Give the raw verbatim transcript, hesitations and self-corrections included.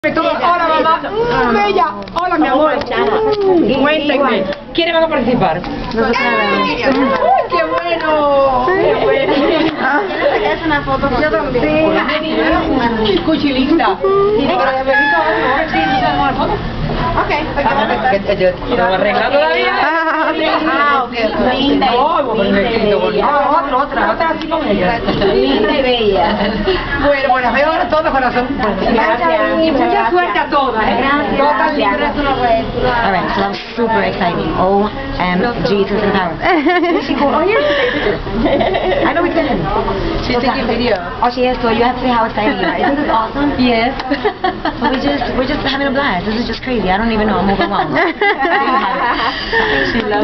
Hola mamá, mm, bella. Hola mi amor. Mm, cuéntenme, ¿quiénes van a participar? ¡Ay, qué bueno! ¡Qué bueno! ¿Quieres una foto con Yo también. ¡Qué cuchilita! Ok, ¿Lo arregla todavía? Ah, ok. Linda y Ah, otra, otra, otra así como ella. linda y bella. Bueno, bueno, las veo ahora todas corazón. Gracias. Y mucha suerte a todas, ¿eh? Gracias. Todas libres. All right, so that was super exciting. O M G to the power. Is she cool? Oh, yeah. I know we can. She's taking video. Oh, she is. So you have to say how excited you are. Isn't this awesome? Yes. we just we're just having a blast. This is just crazy. I don't even know. I'm overwhelmed. She loves